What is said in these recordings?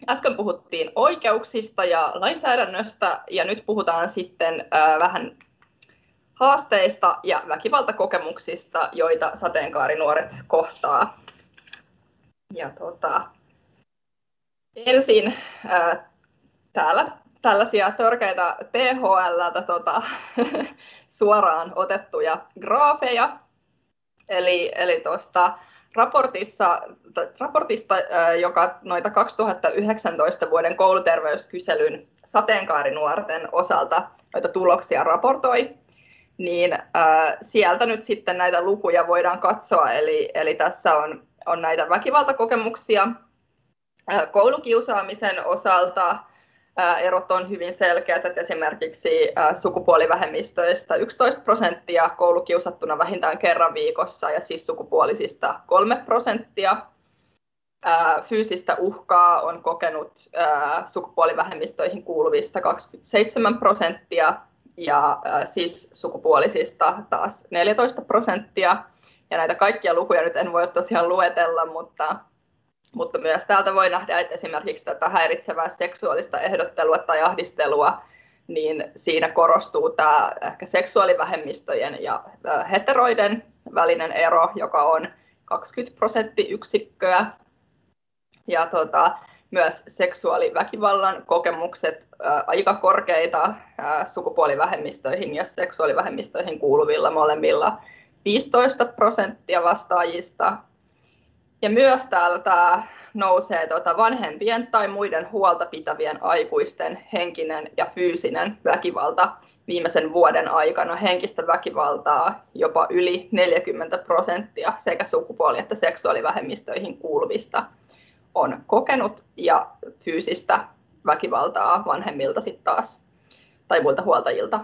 äsken puhuttiin oikeuksista ja lainsäädännöstä, ja nyt puhutaan sitten vähän haasteista ja väkivaltakokemuksista, joita sateenkaarinuoret kohtaa. Ja ensin täällä tällaisia törkeitä THL:ltä suoraan otettuja graafeja. Eli tuosta raportista, joka noita 2019 vuoden kouluterveyskyselyn sateenkaarinuorten osalta noita tuloksia raportoi, niin sieltä nyt sitten näitä lukuja voidaan katsoa. Eli tässä on näitä väkivaltakokemuksia koulukiusaamisen osalta. Erot on hyvin selkeät, että esimerkiksi sukupuolivähemmistöistä 11%, koulukiusattuna vähintään kerran viikossa ja cis-sukupuolisista 3%. Fyysistä uhkaa on kokenut sukupuolivähemmistöihin kuuluvista 27% ja cis-sukupuolisista taas 14%. Ja näitä kaikkia lukuja nyt en voi tosiaan luetella, mutta myös täältä voi nähdä, että esimerkiksi tätä häiritsevää seksuaalista ehdottelua tai ahdistelua, niin siinä korostuu tämä ehkä seksuaalivähemmistöjen ja heteroiden välinen ero, joka on 20%. Ja myös seksuaaliväkivallan kokemukset aika korkeita sukupuolivähemmistöihin ja seksuaalivähemmistöihin kuuluvilla molemmilla 15% vastaajista. Ja myös täältä nousee vanhempien tai muiden huolta pitävien aikuisten henkinen ja fyysinen väkivalta viimeisen vuoden aikana. Henkistä väkivaltaa jopa yli 40% sekä sukupuoli- että seksuaalivähemmistöihin kuuluvista on kokenut, ja fyysistä väkivaltaa vanhemmilta sitten taas, tai muilta huoltajilta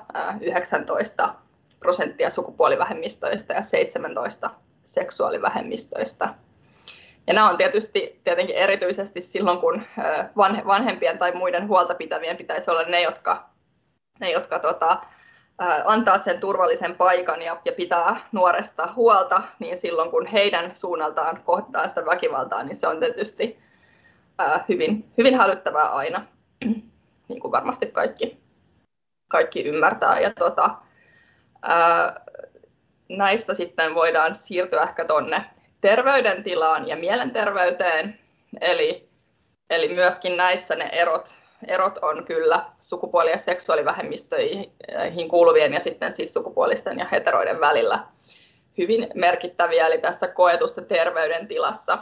19% sukupuolivähemmistöistä ja 17% seksuaalivähemmistöistä. Ja nämä on tietenkin erityisesti silloin, kun vanhempien tai muiden huolta pitävien pitäisi olla ne, jotka antaa sen turvallisen paikan ja pitää nuoresta huolta, niin silloin kun heidän suunnaltaan kohtaa sitä väkivaltaa, niin se on tietysti hyvin hälyttävää aina, niin kuin varmasti kaikki ymmärtää. Ja näistä sitten voidaan siirtyä ehkä tuonne terveydentilaan ja mielenterveyteen, eli myöskin näissä ne erot on kyllä sukupuoli- ja seksuaalivähemmistöihin kuuluvien ja sitten siis sukupuolisten ja heteroiden välillä hyvin merkittäviä. Eli tässä koetussa terveydentilassa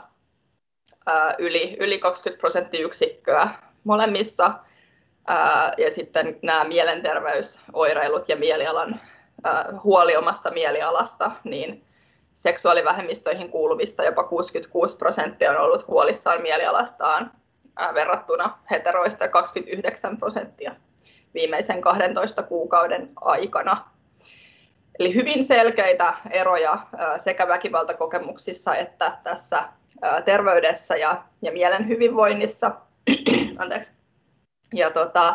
yli 20% molemmissa, ja sitten nämä mielenterveysoireilut ja mielialan huoli omasta mielialasta, niin seksuaalivähemmistöihin kuuluvista jopa 66% on ollut huolissaan mielialastaan verrattuna heteroista 29% viimeisen 12 kuukauden aikana. Eli hyvin selkeitä eroja sekä väkivaltakokemuksissa että tässä terveydessä ja mielen hyvinvoinnissa. Anteeksi. Ja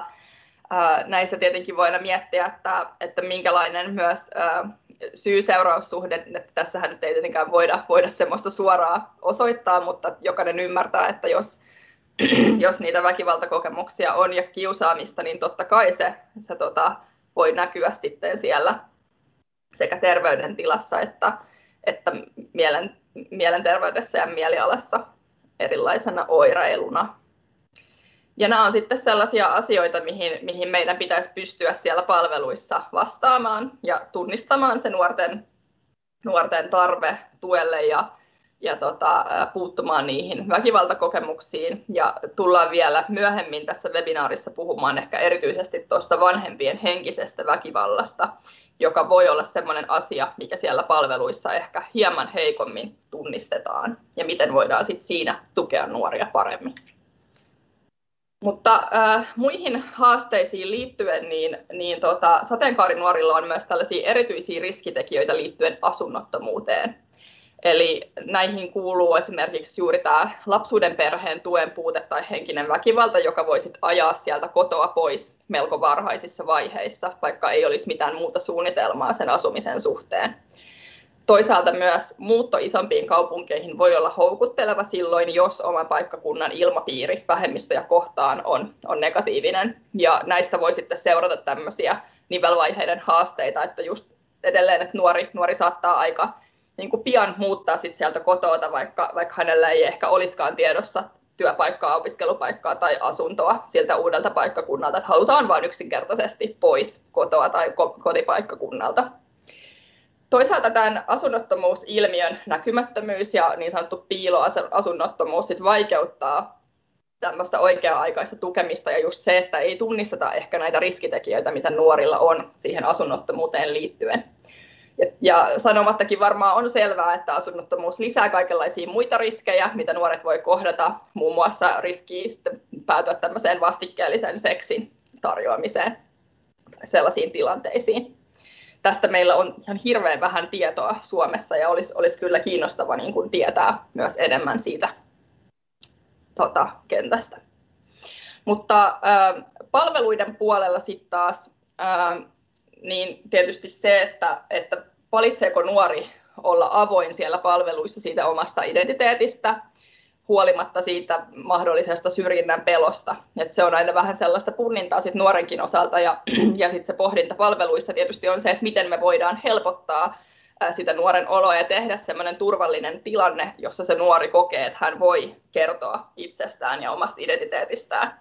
näissä tietenkin voidaan miettiä, että minkälainen myös syy-seuraussuhde, että tässähän nyt ei tietenkään voida semmoista suoraan osoittaa, mutta jokainen ymmärtää, että jos niitä väkivaltakokemuksia on ja kiusaamista, niin totta kai se voi näkyä sitten siellä sekä terveydentilassa että mielenterveydessä ja mielialassa erilaisena oireiluna. Ja nämä on sitten sellaisia asioita, mihin meidän pitäisi pystyä siellä palveluissa vastaamaan ja tunnistamaan se nuorten tarve tuelle ja puuttumaan niihin väkivaltakokemuksiin. Ja tullaan vielä myöhemmin tässä webinaarissa puhumaan ehkä erityisesti tuosta vanhempien henkisestä väkivallasta, joka voi olla sellainen asia, mikä siellä palveluissa ehkä hieman heikommin tunnistetaan ja miten voidaan sitten siinä tukea nuoria paremmin. Mutta muihin haasteisiin liittyen, niin sateenkaarinuorilla on myös tällaisia erityisiä riskitekijöitä liittyen asunnottomuuteen. Eli näihin kuuluu esimerkiksi juuri tämä lapsuuden perheen tuen puute tai henkinen väkivalta, joka voi sit ajaa sieltä kotoa pois melko varhaisissa vaiheissa, vaikka ei olisi mitään muuta suunnitelmaa sen asumisen suhteen. Toisaalta myös muutto isompiin kaupunkeihin voi olla houkutteleva silloin, jos oman paikkakunnan ilmapiiri vähemmistöjä kohtaan on negatiivinen. Ja näistä voi sitten seurata tämmöisiä nivelvaiheiden haasteita, että just edelleen, että nuori saattaa aika niin kuin pian muuttaa sit sieltä kotoa, vaikka hänellä ei ehkä olisikaan tiedossa työpaikkaa, opiskelupaikkaa tai asuntoa siltä uudelta paikkakunnalta, että halutaan vain yksinkertaisesti pois kotoa tai kotipaikkakunnalta. Toisaalta tämän asunnottomuusilmiön näkymättömyys ja niin sanottu piiloasunnottomuus sit vaikeuttaa tämmöistä oikea-aikaista tukemista ja just se, että ei tunnisteta ehkä näitä riskitekijöitä, mitä nuorilla on siihen asunnottomuuteen liittyen. Ja sanomattakin varmaan on selvää, että asunnottomuus lisää kaikenlaisia muita riskejä, mitä nuoret voi kohdata, muun muassa riskiä päätyä tämmöiseen vastikkeellisen seksin tarjoamiseen tai sellaisiin tilanteisiin. Tästä meillä on ihan hirveän vähän tietoa Suomessa ja olisi kyllä kiinnostava niin kuin tietää myös enemmän siitä kentästä. Mutta palveluiden puolella sitten taas niin tietysti se, että valitseeko nuori olla avoin siellä palveluissa siitä omasta identiteetistä, huolimatta siitä mahdollisesta syrjinnän pelosta. Et se on aina vähän sellaista punnintaa sit nuorenkin osalta ja sitten se pohdinta palveluissa tietysti on se, että miten me voidaan helpottaa sitä nuoren oloa ja tehdä semmoinen turvallinen tilanne, jossa se nuori kokee, että hän voi kertoa itsestään ja omasta identiteetistään.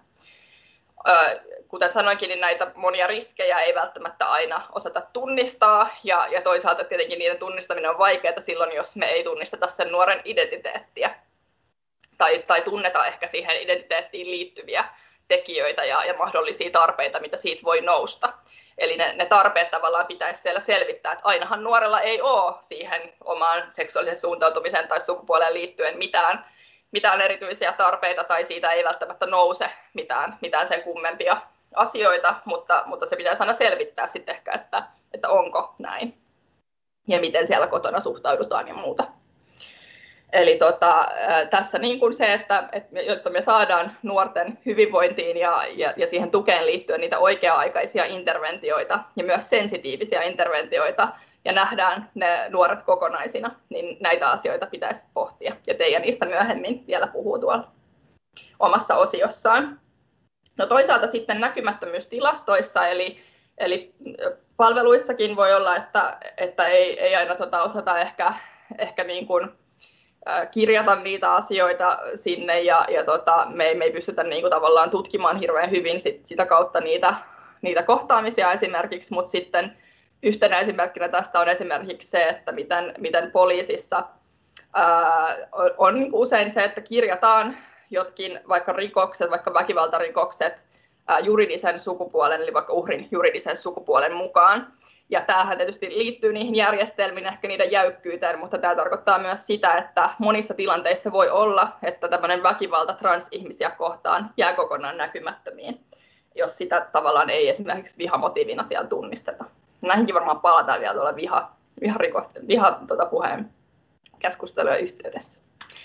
Kuten sanoinkin, niin näitä monia riskejä ei välttämättä aina osata tunnistaa ja toisaalta tietenkin niiden tunnistaminen on vaikeaa silloin, jos me ei tunnisteta sen nuoren identiteettiä. Tai tunneta ehkä siihen identiteettiin liittyviä tekijöitä ja mahdollisia tarpeita, mitä siitä voi nousta. Eli ne tarpeet tavallaan pitäisi siellä selvittää, että ainahan nuorella ei ole siihen omaan seksuaalisen suuntautumiseen tai sukupuoleen liittyen mitään erityisiä tarpeita, tai siitä ei välttämättä nouse mitään sen kummempia asioita, mutta se pitäisi aina selvittää sitten ehkä, että onko näin ja miten siellä kotona suhtaudutaan ja muuta. Eli tässä niin kuin se, että jotta me saadaan nuorten hyvinvointiin ja siihen tukeen liittyen niitä oikea-aikaisia interventioita ja myös sensitiivisiä interventioita ja nähdään ne nuoret kokonaisina, niin näitä asioita pitäisi pohtia. Ja Teija niistä myöhemmin vielä puhuu tuolla omassa osiossaan. No toisaalta sitten näkymättömyystilastoissa, eli palveluissakin voi olla, että ei aina osata ehkä niin kuin kirjata niitä asioita sinne ja me ei pystytä niin kuin tavallaan tutkimaan hirveän hyvin sitä kautta niitä kohtaamisia esimerkiksi, mutta sitten yhtenä esimerkkinä tästä on esimerkiksi se, että miten poliisissa on niin kuin usein se, että kirjataan jotkin vaikka rikokset, vaikka väkivaltarikokset juridisen sukupuolen, eli vaikka uhrin juridisen sukupuolen mukaan. Ja tämähän tietysti liittyy niihin järjestelmiin, ehkä niiden jäykkyyteen, mutta tämä tarkoittaa myös sitä, että monissa tilanteissa voi olla, että tämmöinen väkivalta transihmisiä kohtaan jää kokonaan näkymättömiin, jos sitä tavallaan ei esimerkiksi vihamotiivina siellä tunnisteta. Näihinkin varmaan palataan vielä tuolla puheen keskustelujen yhteydessä.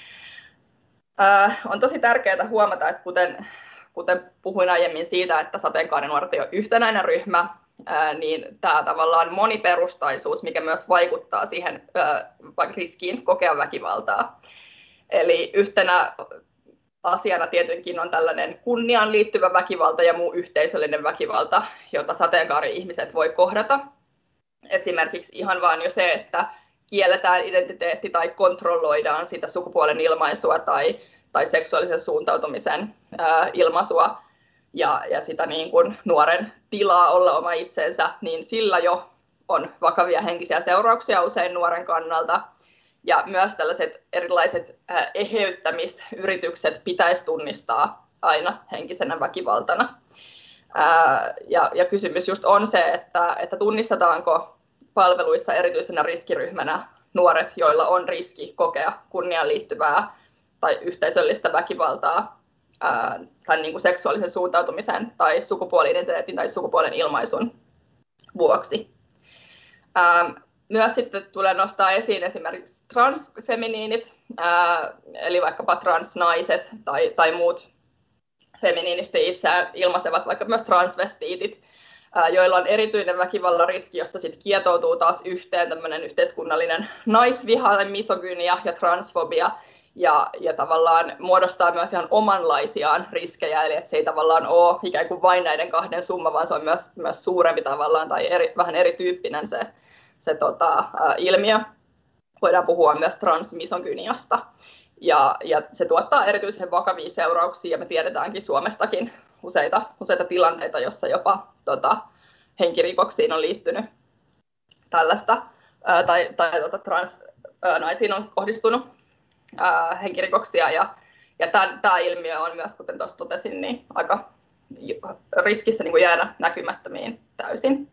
On tosi tärkeää huomata, että kuten puhuin aiemmin siitä, että sateenkaarinuoret ei ole yhtenäinen ryhmä, niin tämä tavallaan moniperustaisuus, mikä myös vaikuttaa siihen riskiin kokea väkivaltaa. Eli yhtenä asiana tietenkin on tällainen kunniaan liittyvä väkivalta ja muu yhteisöllinen väkivalta, jota sateenkaari-ihmiset voi kohdata. Esimerkiksi ihan vaan jo se, että kielletään identiteetti tai kontrolloidaan sitä sukupuolen ilmaisua tai seksuaalisen suuntautumisen ilmaisua ja sitä niin kuin nuoren tilaa olla oma itsensä, niin sillä jo on vakavia henkisiä seurauksia usein nuoren kannalta. Ja myös tällaiset erilaiset eheyttämisyritykset pitäisi tunnistaa aina henkisenä väkivaltana. Ja kysymys just on se, että tunnistetaanko palveluissa erityisenä riskiryhmänä nuoret, joilla on riski kokea kunniaan liittyvää tai yhteisöllistä väkivaltaa tai niin kuin seksuaalisen suuntautumisen tai sukupuoli-identiteetin tai sukupuolen ilmaisun vuoksi. Myös sitten tulee nostaa esiin esimerkiksi transfeminiinit, eli vaikkapa transnaiset tai muut feminiinisti itseään ilmaisevat, vaikka myös transvestiitit, joilla on erityinen väkivallan riski, jossa sit kietoutuu taas yhteen tämmöinen yhteiskunnallinen naisviha, misogynia ja transfobia, ja tavallaan muodostaa myös ihan omanlaisiaan riskejä, eli että se ei tavallaan ole ikään kuin vain näiden kahden summa, vaan se on myös suurempi tavallaan tai vähän erityyppinen se ilmiö. Voidaan puhua myös transmisogyniasta, ja se tuottaa erityisen vakavia seurauksia, ja me tiedetäänkin Suomestakin useita tilanteita, joissa jopa henkirikoksiin on liittynyt tällaista, tai transnaisiin on kohdistunut henkirikoksia, ja tämä ilmiö on myös, kuten tuossa totesin, niin aika riskissä niin kuin jäädä näkymättömiin täysin.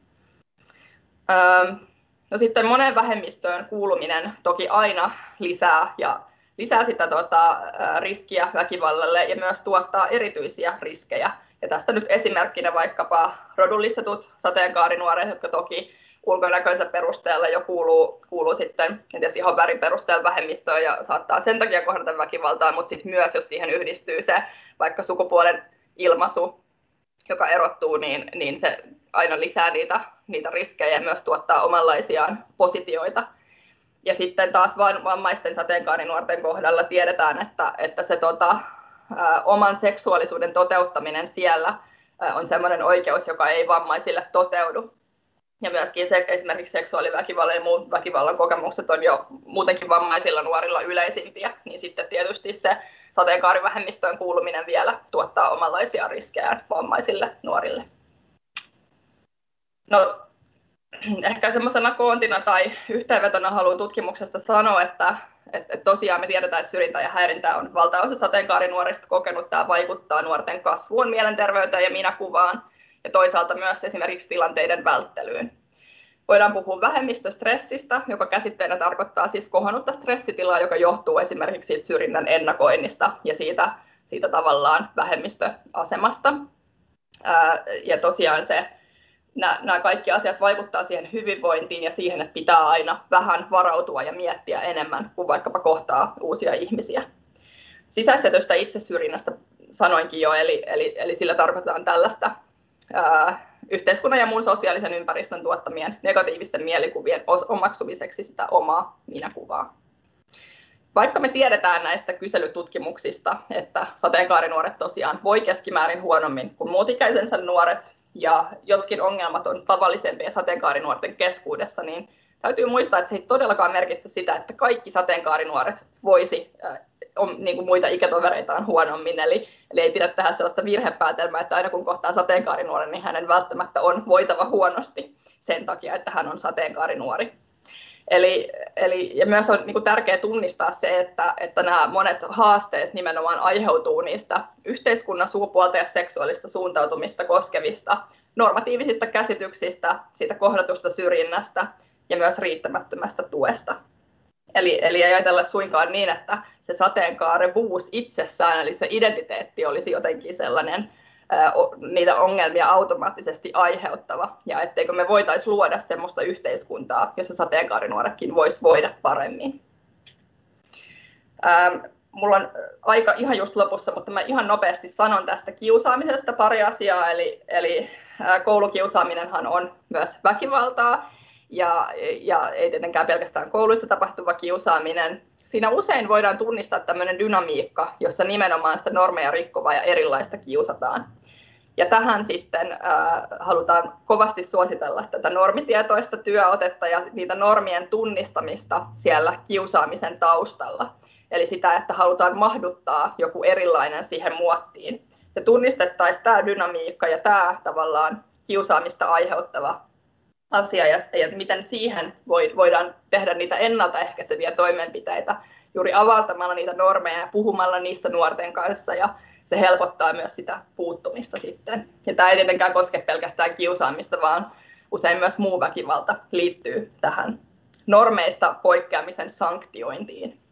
No sitten moneen vähemmistöön kuuluminen toki aina lisää sitä riskiä väkivallalle ja myös tuottaa erityisiä riskejä. Ja tästä nyt esimerkkinä vaikkapa rodullistetut sateenkaarinuoret, jotka toki ulkonäköisen perusteella jo kuuluu sitten ihon värin perusteella vähemmistöön ja saattaa sen takia kohdata väkivaltaa, mutta sitten myös jos siihen yhdistyy se vaikka sukupuolen ilmaisu, joka erottuu, niin se aina lisää niitä riskejä ja myös tuottaa omanlaisiaan positioita. Ja sitten taas vammaisten sateenkaarinuorten kohdalla tiedetään, että se oman seksuaalisuuden toteuttaminen siellä on sellainen oikeus, joka ei vammaisille toteudu. Ja myöskin esimerkiksi seksuaaliväkivallan ja muut väkivallan kokemukset on jo muutenkin vammaisilla nuorilla yleisimpiä, niin sitten tietysti se sateenkaarivähemmistöön kuuluminen vielä tuottaa omanlaisia riskejä vammaisille nuorille. No, ehkä semmoisena koontina tai yhteenvetona haluan tutkimuksesta sanoa, että tosiaan me tiedetään, että syrjintä ja häirintä on valtaosa sateenkaarinuorista kokenut. Tämä vaikuttaa nuorten kasvuun, mielenterveyteen ja minäkuvaan ja toisaalta myös esimerkiksi tilanteiden välttelyyn. Voidaan puhua vähemmistöstressistä, joka käsitteenä tarkoittaa siis kohonnutta stressitilaa, joka johtuu esimerkiksi siitä syrjinnän ennakoinnista ja siitä tavallaan vähemmistöasemasta. Ja tosiaan nämä kaikki asiat vaikuttaa siihen hyvinvointiin ja siihen, että pitää aina vähän varautua ja miettiä enemmän, kuin vaikkapa kohtaa uusia ihmisiä. Sisäistetystä itsesyrjinnästä sanoinkin jo, eli sillä tarkoitetaan tällaista yhteiskunnan ja muun sosiaalisen ympäristön tuottamien negatiivisten mielikuvien omaksumiseksi sitä omaa minäkuvaa. Vaikka me tiedetään näistä kyselytutkimuksista, että sateenkaarinuoret tosiaan voi keskimäärin huonommin kuin muut ikäisensä nuoret, ja jotkin ongelmat on tavallisempia sateenkaarinuorten keskuudessa, niin täytyy muistaa, että se ei todellakaan merkitse sitä, että kaikki sateenkaarinuoret voisi niin kuin muita ikätovereitaan huonommin. Eli ei pidä tehdä sellaista virhepäätelmää, että aina kun kohtaa sateenkaarinuoren, niin hänen välttämättä on voitava huonosti sen takia, että hän on sateenkaarinuori. Ja myös on niin kuin tärkeää tunnistaa se, että nämä monet haasteet nimenomaan aiheutuu niistä yhteiskunnan sukupuolta ja seksuaalista suuntautumista koskevista normatiivisista käsityksistä, siitä kohdatusta syrjinnästä ja myös riittämättömästä tuesta. Eli ei ajatella suinkaan niin, että se sateenkaarevuus itsessään, eli se identiteetti olisi jotenkin sellainen niitä ongelmia automaattisesti aiheuttava, ja etteikö me voitaisiin luoda semmoista yhteiskuntaa, jossa sateenkaarinuoretkin vois voida paremmin. Mulla on aika ihan just lopussa, mutta mä ihan nopeasti sanon tästä kiusaamisesta pari asiaa, eli koulukiusaaminenhan on myös väkivaltaa, ja ei tietenkään pelkästään kouluissa tapahtuva kiusaaminen. Siinä usein voidaan tunnistaa tämmöinen dynamiikka, jossa nimenomaan sitä normeja rikkovaa ja erilaista kiusataan. Ja tähän sitten halutaan kovasti suositella tätä normitietoista työotetta ja niitä normien tunnistamista siellä kiusaamisen taustalla. Eli sitä, että halutaan mahduttaa joku erilainen siihen muottiin. Ja tunnistettaisiin tämä dynamiikka ja tämä tavallaan kiusaamista aiheuttava asia ja miten siihen voidaan tehdä niitä ennaltaehkäiseviä toimenpiteitä juuri avaltamalla niitä normeja ja puhumalla niistä nuorten kanssa, ja se helpottaa myös sitä puuttumista sitten. Ja tämä ei tietenkään koske pelkästään kiusaamista, vaan usein myös muu väkivalta liittyy tähän normeista poikkeamisen sanktiointiin.